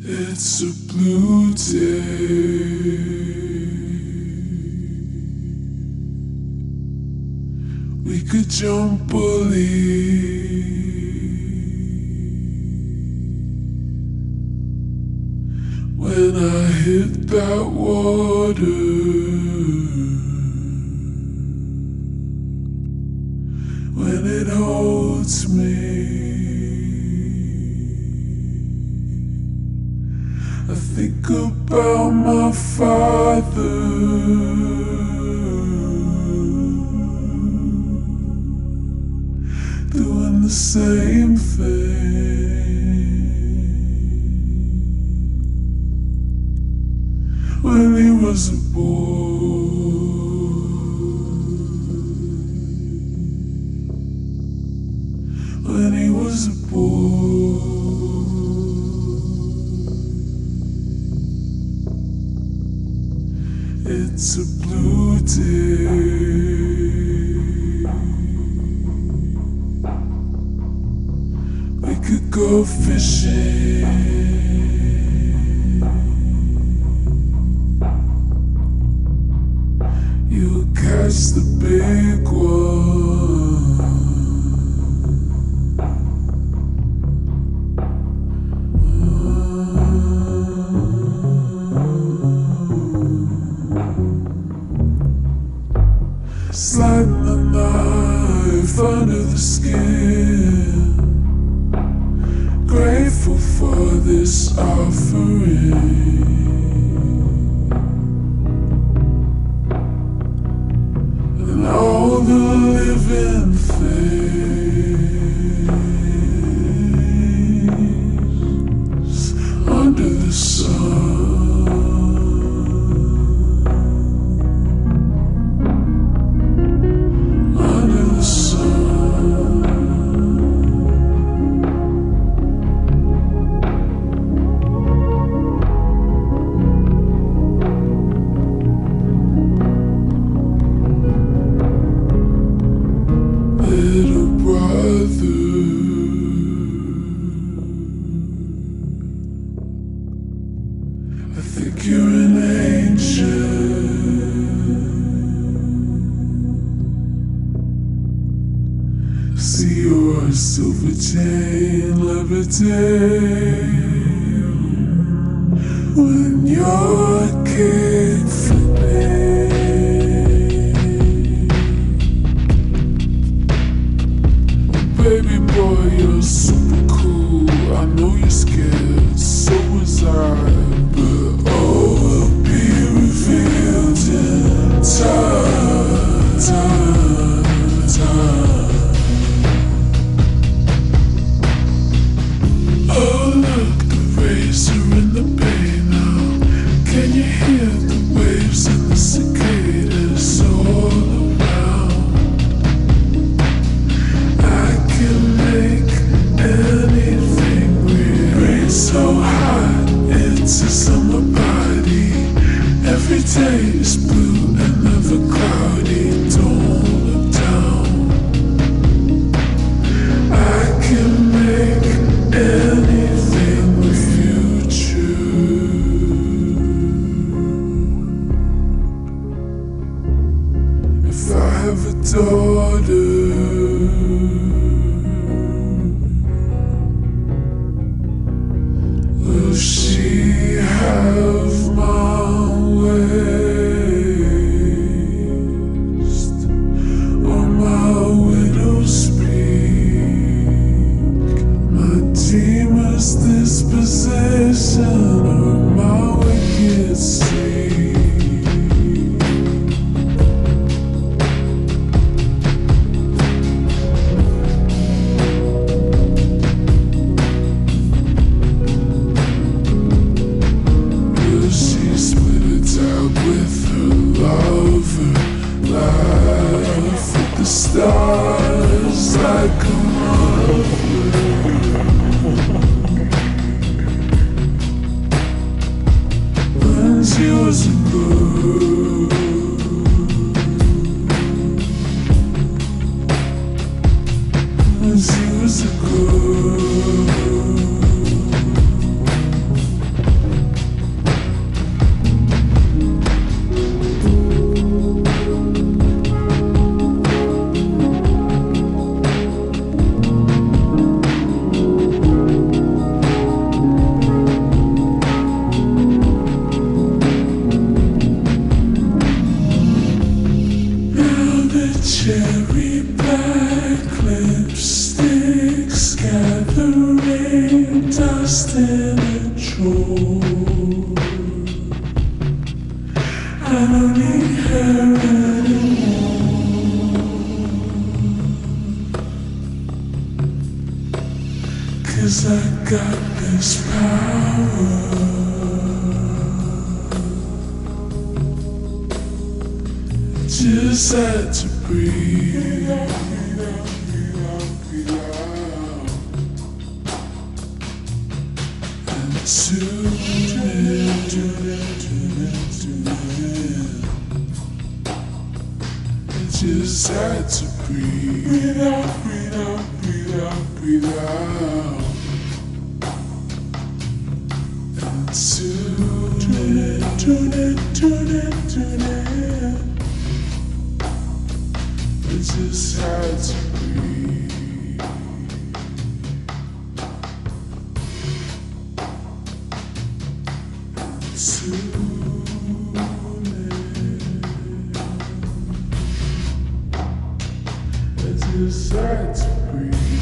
It's a blue day. We could jump or leave. When I hit that water, when it holds me, I think about my father, doing the same thing. When he was a boy, when he was a boy. It's a blue day. We could go fishing. You'll catch the big one. Sliding the knife under the skin. Grateful for this offering. And all the living things under the sun. Little brother, I think you're an angel. I see your silver chain levitating when you're kick flipping. Baby boy, you're super cool. I know you're scared, so was I. But all will be revealed in time, time. Oh look, the waves are in the bay now. Can you hear the waves and the cicadas all around? Anything weird, rain so hot, it's a summer body. Every day is blue and never cloudy. Don't look down. I can make anything with you true. If I have a daughter, will she have my waist or my widow's peak, my demon's disposition or my wicked streak? With her lover, life with the stars like a mother. When she was a girl, when she was a girl. 'Cause I got this power. Just had to breathe. And tune in. I just had to breathe. Breathe out, breathe out, breathe out, breathe out. And tune in, tune in, tune in, tune in. I just had to breathe. Tune in. I just had to breathe.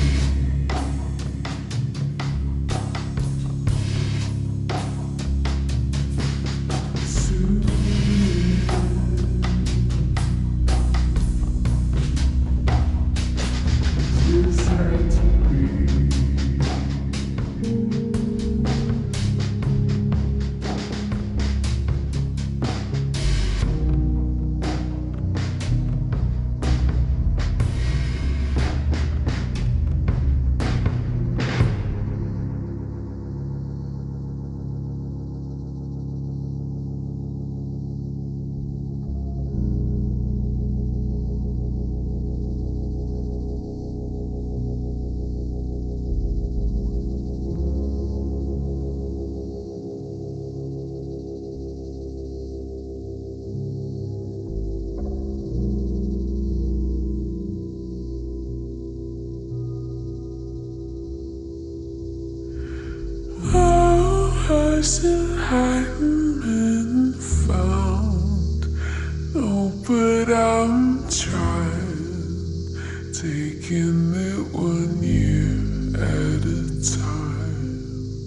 Still hadn't been found. No, but I'm trying, taking it 1 year at a time.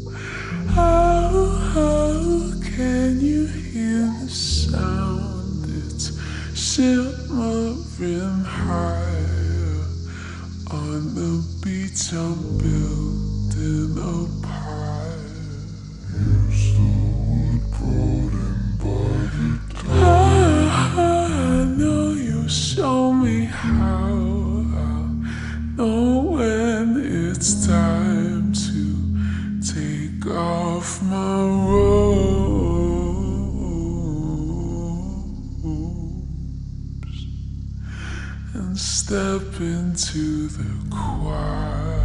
How can you hear the sound? It's shimmering higher on the beach. I'm building a pile. I know you show me how. I'll know when it's time to take off my robes and step into the quiet.